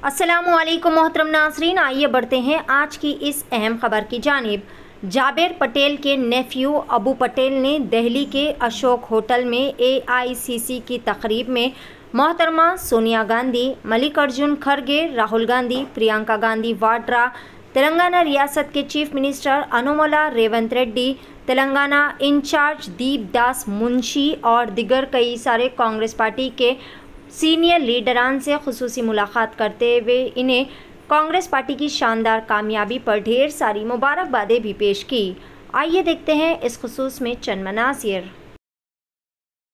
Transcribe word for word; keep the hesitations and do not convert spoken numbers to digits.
अस्सलामुअलैकुम मोहतरम नाज़रीन, आइए बढ़ते हैं आज की इस अहम खबर की जानिब। जाबिर पटेल के नेफ्यू अबू पटेल ने दिल्ली के अशोक होटल में ए आई सी सी की तकरीब में मोहतरमा सोनिया गांधी, मल्लिकार्जुन खड़गे, राहुल गांधी, प्रियंका गांधी वाड्रा, तेलंगाना रियासत के chief minister Anumula Revanth Reddy, Telangana incharge Deep Das Munshi और दिगर कई सारे कांग्रेस पार्टी के सीनियर लीडरान से खुसूसी मुलाकात करते हुए इन्हें कांग्रेस पार्टी की शानदार कामयाबी पर ढेर सारी मुबारकबादें भी पेश की। आइए देखते हैं इस खुसूस में चंद मनासिर।